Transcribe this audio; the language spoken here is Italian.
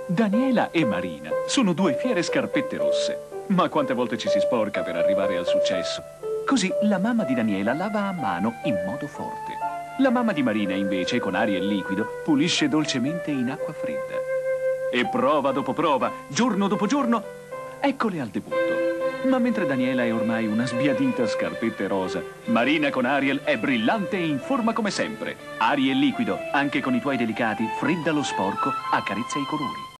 Daniela e Marina sono due fiere scarpette rosse. Ma quante volte ci si sporca per arrivare al successo? Così la mamma di Daniela lava a mano in modo forte. La mamma di Marina, invece, con Ariel liquido, pulisce dolcemente in acqua fredda. E prova dopo prova, giorno dopo giorno, eccole al debutto. Ma mentre Daniela è ormai una sbiadita scarpette rosa, Marina con Ariel è brillante e in forma come sempre. Ariel liquido, anche con i tuoi delicati, fredda lo sporco, accarezza i colori.